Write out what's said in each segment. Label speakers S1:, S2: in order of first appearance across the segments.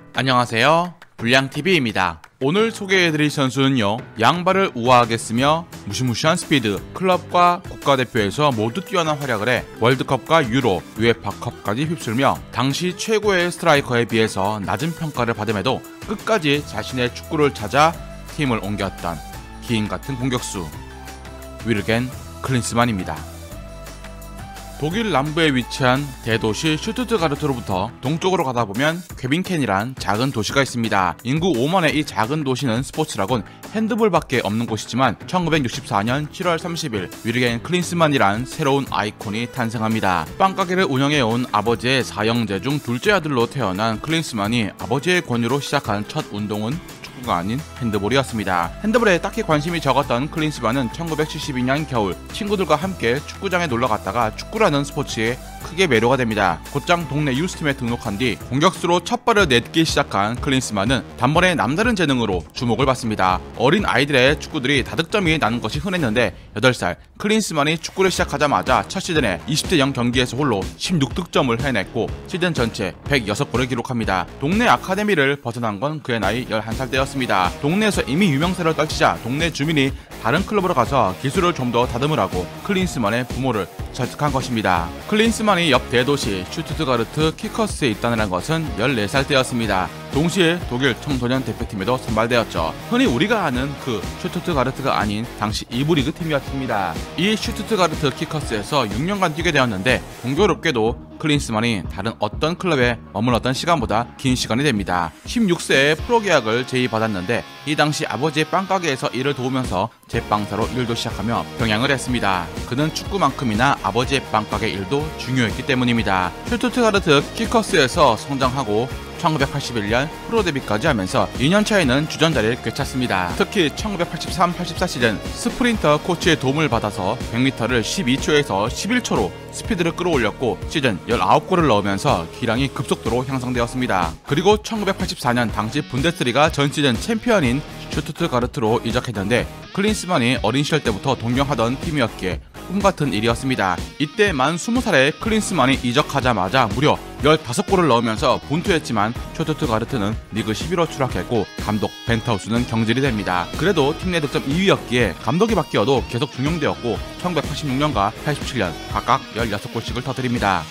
S1: 안녕하세요, 불량TV입니다. 오늘 소개해드릴 선수는요, 양발을 우아하게 쓰며 무시무시한 스피드, 클럽과 국가대표에서 모두 뛰어난 활약을 해 월드컵과 유로, UEFA컵까지 휩쓸며 당시 최고의 스트라이커에 비해서 낮은 평가를 받음에도 끝까지 자신의 축구를 찾아 팀을 옮겼던 기인같은 공격수 위르겐 클린스만입니다. 독일 남부에 위치한 대도시 슈투트가르트로부터 동쪽으로 가다 보면 퀘빈켄이란 작은 도시가 있습니다. 인구 5만의 이 작은 도시는 스포츠라곤 핸드볼밖에 없는 곳이지만 1964년 7월 30일 위르겐 클린스만이란 새로운 아이콘이 탄생합니다. 빵가게를 운영해온 아버지의 4형제 중 둘째 아들로 태어난 클린스만이 아버지의 권유로 시작한 첫 운동은 축구가 아닌 핸드볼이었습니다. 핸드볼에 딱히 관심이 적었던 클린스만은 1972년 겨울 친구들과 함께 축구장에 놀러갔다가 축구라는 스포츠에 크게 매료가 됩니다. 곧장 동네 유스팀에 등록한 뒤 공격수로 첫 발을 내딛기 시작한 클린스만은 단번에 남다른 재능으로 주목을 받습니다. 어린 아이들의 축구들이 다득점이 나는 것이 흔했는데 8살 클린스만이 축구를 시작하자마자 첫 시즌에 20대 0 경기에서 홀로 16득점을 해냈고 시즌 전체 106골을 기록합니다. 동네 아카데미를 벗어난 건 그의 나이 11살 때였습니다. 동네에서 이미 유명세를 떨치자 동네 주민이 다른 클럽으로 가서 기술을 좀 더 다듬으라고 클린스만의 부모를 설득한 것입니다. 클린스만이 옆 대도시 슈투트가르트 키커스에 입단을 한 것은 14살 때였습니다. 동시에 독일 청소년 대표팀에도 선발되었죠. 흔히 우리가 아는 그 슈투트가르트가 아닌 당시 2부 리그 팀이었습니다. 이 슈투트가르트 키커스에서 6년간 뛰게 되었는데 공교롭게도 클린스만이 다른 어떤 클럽에 머물렀던 시간보다 긴 시간이 됩니다. 16세에 프로 계약을 제의받았는데 이 당시 아버지의 빵가게에서 일을 도우면서 제빵사로 일도 시작하며 병행을 했습니다. 그는 축구만큼이나 아버지의 빵가게 일도 중요했기 때문입니다. 슈투트가르트 키커스에서 성장하고 1981년 프로 데뷔까지 하면서 2년 차에는 주전자리를 꿰찼습니다. 특히 1983-84 시즌 스프린터 코치의 도움을 받아서 100m를 12초에서 11초로 스피드를 끌어올렸고 시즌 19골을 넣으면서 기량이 급속도로 향상되었습니다. 그리고 1984년 당시 분데스리가 전 시즌 챔피언인 슈투트가르트로 이적했는데 클린스만이 어린 시절 때부터 동경하던 팀이었기에 꿈같은 일이었습니다. 이때 만 20살에 클린스만이 이적하자마자 무려 15골을 넣으면서 본투했지만 슈투트가르트는 리그 11호 추락했고 감독 벤트하우스는 경질이 됩니다. 그래도 팀 내 득점 2위였기에 감독이 바뀌어도 계속 중용되었고 1986년과 87년 각각 16골씩을 터뜨립니다.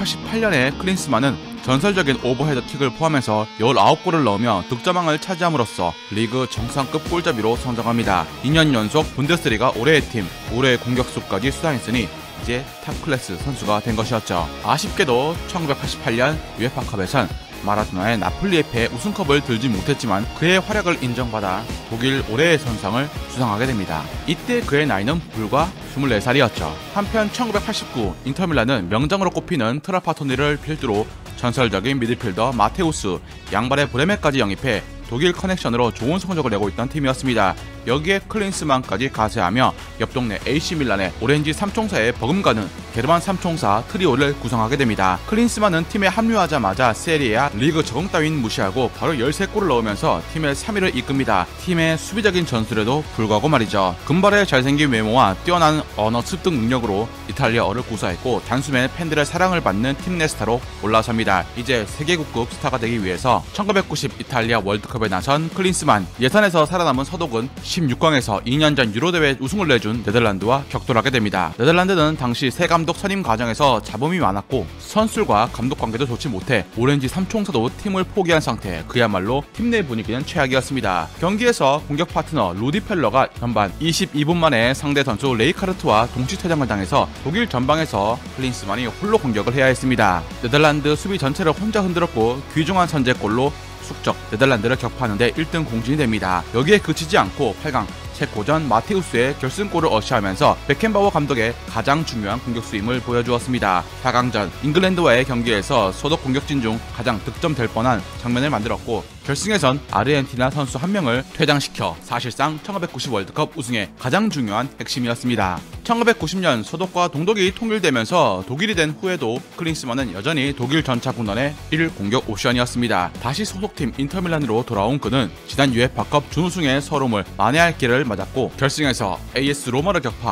S1: 1988년에 클린스만은 전설적인 오버헤드 킥을 포함해서 19골을 넣으며 득점왕을 차지함으로써 리그 정상급 골잡이로 성장합니다. 2년 연속 분데스리가 올해의 팀, 올해의 공격수까지 수상했으니 이제 탑클래스 선수가 된 것이었죠. 아쉽게도 1988년 UEFA컵에선 마라도나의 나폴리에 패해 우승컵을 들지 못했지만 그의 활약을 인정받아 독일 올해의 선상을 수상하게 됩니다. 이때 그의 나이는 불과 24살이었죠. 한편 1989 인터밀란은 명장으로 꼽히는 트라파토니를 필두로 전설적인 미드필더 마테우스, 양발의 브레메까지 영입해 독일 커넥션으로 좋은 성적을 내고 있던 팀이었습니다. 여기에 클린스만까지 가세하며 옆 동네 AC밀란의 오렌지 삼총사에 버금가는 게르만 삼총사 트리오를 구성하게 됩니다. 클린스만은 팀에 합류하자마자 세리에A 리그 적응 따윈 무시하고 바로 13골을 넣으면서 팀의 3위를 이끕니다. 팀의 수비적인 전술에도 불구하고 말이죠. 금발의 잘생긴 외모와 뛰어난 언어 습득 능력으로 이탈리아어를 구사했고 단숨에 팬들의 사랑을 받는 팀 내 스타로 올라섭니다. 이제 세계국급 스타가 되기 위해서 1990 이탈리아 월드컵에 나선 클린스만, 예선에서 살아남은 서독은 16강에서 2년 전 유로대회 우승을 내준 네덜란드와 격돌하게 됩니다. 네덜란드는 당시 새 감독 선임 과정에서 잡음이 많았고 선수들과 감독 관계도 좋지 못해 오렌지 삼총사도 팀을 포기한 상태, 그야말로 팀 내 분위기는 최악이었습니다. 경기에서 공격 파트너 루디 펠러가 전반 22분 만에 상대 선수 레이카르트와 동시퇴장을 당해서 독일 전방에서 클린스만이 홀로 공격을 해야 했습니다. 네덜란드 수비 전체를 혼자 흔들었고 귀중한 선제골로 숙적 네덜란드를 격파하는데 1등 공신이 됩니다. 여기에 그치지 않고 8강 체코전 마테우스의 결승골을 어시하면서 베켄바워 감독의 가장 중요한 공격수임을 보여주었습니다. 4강전 잉글랜드와의 경기에서 소속 공격진 중 가장 득점될 뻔한 장면을 만들었고 결승에선 아르헨티나 선수 한 명을 퇴장시켜 사실상 1990 월드컵 우승의 가장 중요한 핵심이었습니다. 1990년 소독과 동독이 통일되면서 독일이 된 후에도 클린스만은 여전히 독일 전차 군단의 1일 공격 옵션이었습니다. 다시 소속팀 인터밀란으로 돌아온 그는 지난 UEFA컵 준우승의 서름을 만회할 길을 맞았고 결승에서 AS 로마를 격파하며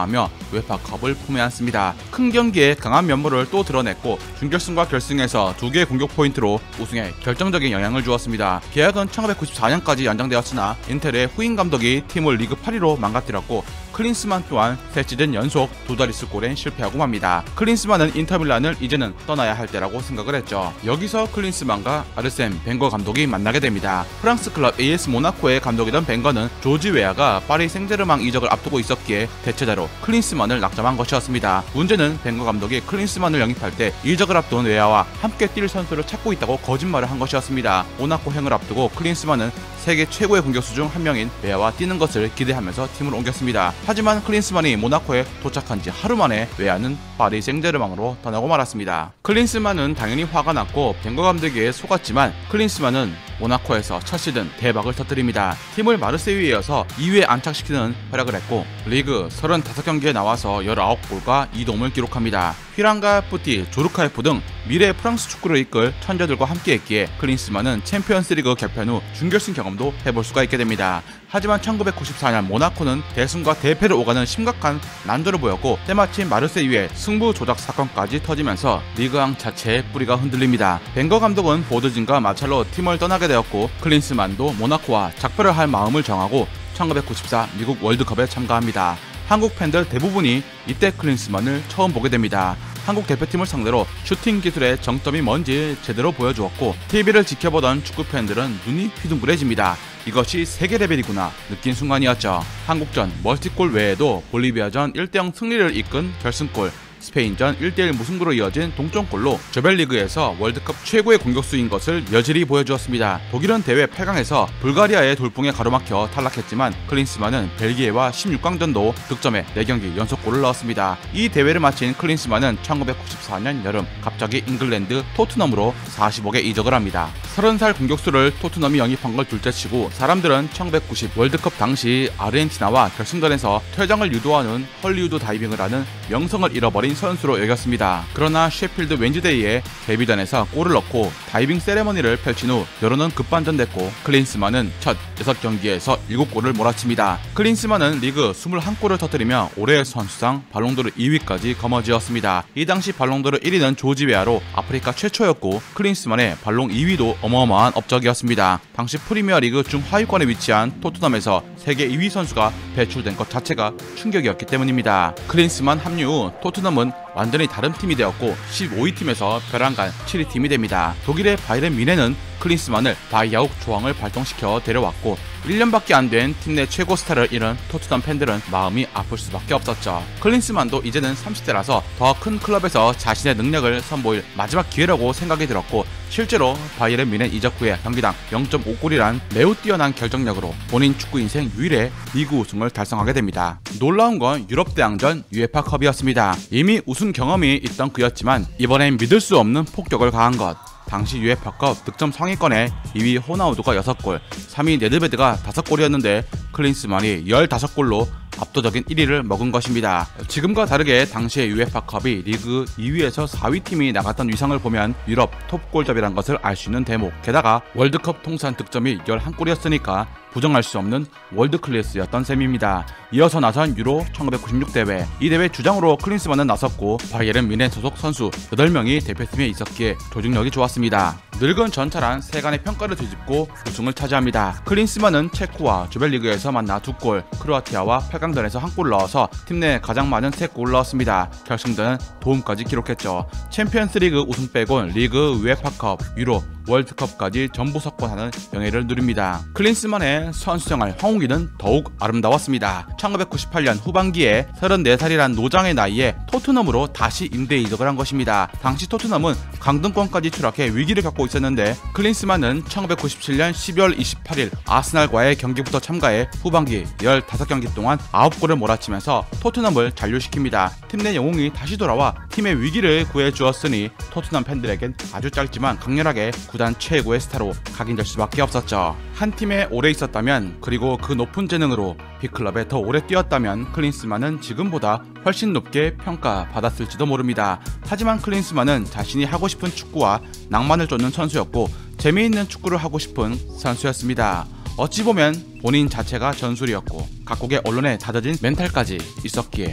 S1: 우에파컵을 품에 안습니다. 큰 경기에 강한 면모를 또 드러냈고 준결승과 결승에서 2개의 공격 포인트로 우승에 결정적인 영향을 주었습니다. 계약은 1994년까지 연장되었으나 인텔의 후임 감독이 팀을 리그 8위로 망가뜨렸고 클린스만 또한 새 시즌 연속 2자릿수 골엔 실패하고 맙니다. 클린스만은 인터밀란을 이제는 떠나야 할 때라고 생각을 했죠. 여기서 클린스만과 아르센 벵거 감독이 만나게 됩니다. 프랑스 클럽 AS 모나코의 감독이던 벵거는 조지 웨아가 파리 생제르맹 이적을 앞두고 있었기에 대체자로 클린스만을 낙점한 것이었습니다. 문제는 벵거 감독이 클린스만을 영입할 때 이적을 앞둔 웨아와 함께 뛸 선수를 찾고 있다고 거짓말을 한 것이었습니다. 모나코행을 앞두고 클린스만은 세계 최고의 공격수 중 한 명인 웨아와 뛰는 것을 기대하면서 팀을 옮겼습니다. 하지만 클린스만이 모나코에 도착한 지 하루 만에 웨아는 파리 생제르맹으로 떠나고 말았습니다. 클린스만은 당연히 화가 났고 벵거 감독에게 속았지만 클린스만은 모나코에서 첫 시즌 대박을 터뜨립니다. 팀을 마르세유에 이어서 2위에 안착시키는 활약을 했고 리그 35경기에 나와서 19골과 2도움을 기록합니다. 휘랑과 뿌티, 조르카에프 등 미래의 프랑스 축구를 이끌 천재들과 함께했기에 클린스만은 챔피언스리그 개편 후 준결승 경험도 해볼 수가 있게 됩니다. 하지만 1994년 모나코는 대승과 대패를 오가는 심각한 난조를 보였고 때마침 마르세유의 승부 조작 사건까지 터지면서 리그왕 자체의 뿌리가 흔들립니다. 벵거 감독은 보드진과 마찰로 팀을 떠나게 되었고 클린스만도 모나코와 작별을 할 마음을 정하고 1994 미국 월드컵에 참가합니다. 한국 팬들 대부분이 이때 클린스만을 처음 보게 됩니다. 한국 대표팀을 상대로 슈팅 기술의 정점이 뭔지 제대로 보여주었고 TV를 지켜보던 축구 팬들은 눈이 휘둥그레집니다. 이것이 세계 레벨이구나 느낀 순간이었죠. 한국전 멀티골 외에도 볼리비아전 1대0 승리를 이끈 결승골, 스페인전 1대1 무승부로 이어진 동점골로 조별리그에서 월드컵 최고의 공격수인 것을 여실히 보여주었습니다. 독일은 대회 8강에서 불가리아의 돌풍에 가로막혀 탈락했지만 클린스만은 벨기에와 16강전도 득점에 4경기 연속골을 넣었습니다. 이 대회를 마친 클린스만은 1994년 여름 갑자기 잉글랜드 토트넘으로 45개 이적을 합니다. 30살 공격수를 토트넘이 영입한 걸 둘째치고 사람들은 1990 월드컵 당시 아르헨티나와 결승전에서 퇴장을 유도하는 헐리우드 다이빙을 하는 명성을 잃어버린 선수로 여겼습니다. 그러나 셰필드 웬즈데이의 데뷔전에서 골을 넣고 다이빙 세레머니를 펼친 후 여론은 급반전됐고 클린스만은 첫 6경기에서 7골을 몰아칩니다. 클린스만은 리그 21골을 터뜨리며 올해의 선수상 발롱도르 2위까지 거머쥐었습니다. 이 당시 발롱도르 1위는 조지 웨아로 아프리카 최초였고 클린스만의 발롱 2위도 어마어마한 업적이었습니다. 당시 프리미어리그 중하위권에 위치한 토트넘에서 세계 2위 선수가 배출된 것 자체가 충격이었기 때문입니다. 클린스만 합류 후 토트넘은 완전히 다른 팀이 되었고 15위 팀에서 벼랑간 7위 팀이 됩니다. 독일의 바이에른 뮌헨은 클린스만을 바이아욱 조항을 발동시켜 데려왔고 1년밖에 안 된 팀 내 최고 스타를 잃은 토트넘 팬들은 마음이 아플 수밖에 없었죠. 클린스만도 이제는 30대라서 더 큰 클럽에서 자신의 능력을 선보일 마지막 기회라고 생각이 들었고 실제로 바이에른 뮌헨 이적 후에 경기당 0.5골이란 매우 뛰어난 결정력으로 본인 축구 인생 유일의 리그 우승을 달성하게 됩니다. 놀라운 건 유럽 대항전 우에파컵이었습니다. 이미 우승 경험이 있던 그였지만 이번엔 믿을 수 없는 폭격을 가한 것. 당시 우에파컵 득점 상위권에 2위 호나우두가 6골, 3위 네드베드가 5골이었는데 클린스만이 15골로 압도적인 1위를 먹은 것입니다. 지금과 다르게 당시의 우에파컵이 리그 2위에서 4위 팀이 나갔던 위상을 보면 유럽 톱골잡이란 것을 알 수 있는 대목. 게다가 월드컵 통산 득점이 11골이었으니까 부정할 수 없는 월드 클래스였던 셈입니다. 이어서 나선 유로 1996 대회. 이 대회 주장으로 클린스만은 나섰고 바이에른 뮌헨 소속 선수 8명이 대표팀에 있었기에 조직력이 좋았습니다. 늙은 전차란 세간의 평가를 뒤집고 우승을 차지합니다. 클린스만은 체코와 조별리그에서 만나 2골, 크로아티아와 8강전에서 1골 넣어서 팀 내 가장 많은 3골을 넣었습니다. 결승전은 도움까지 기록했죠. 챔피언스리그 우승 빼곤 리그, 우에파컵, 유로, 월드컵까지 전부 석권하는 명예를 누립니다. 클린스만의 선수생활 황후기는 더욱 아름다웠습니다. 1998년 후반기에 34살이란 노장의 나이에 토트넘으로 다시 임대 이적을 한 것입니다. 당시 토트넘은 강등권까지 추락해 위기를 겪고 있었는데 클린스만은 1997년 12월 28일 아스날과의 경기부터 참가해 후반기 15경기 동안 9골을 몰아치면서 토트넘을 잔류시킵니다. 팀 내 영웅이 다시 돌아와 팀의 위기를 구해주었으니 토트넘 팬들에겐 아주 짧지만 강렬하게 구단 최고의 스타로 각인될 수밖에 없었죠. 한 팀에 오래 있었다면 그리고 그 높은 재능으로 빅클럽에 더 오래 뛰었다면 클린스만은 지금보다 훨씬 높게 평가받았을지도 모릅니다. 하지만 클린스만은 자신이 하고 싶은 축구와 낭만을 쫓는 선수였고 재미있는 축구를 하고 싶은 선수였습니다. 어찌 보면 본인 자체가 전술이었고 각국의 언론에 다져진 멘탈까지 있었기에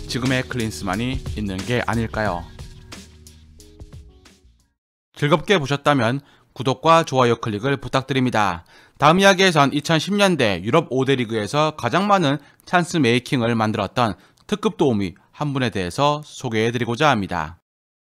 S1: 지금의 클린스만이 있는 게 아닐까요? 즐겁게 보셨다면 구독과 좋아요 클릭을 부탁드립니다. 다음 이야기에선 2010년대 유럽 5대 리그에서 가장 많은 찬스 메이킹을 만들었던 특급 도우미 한 분에 대해서 소개해드리고자 합니다.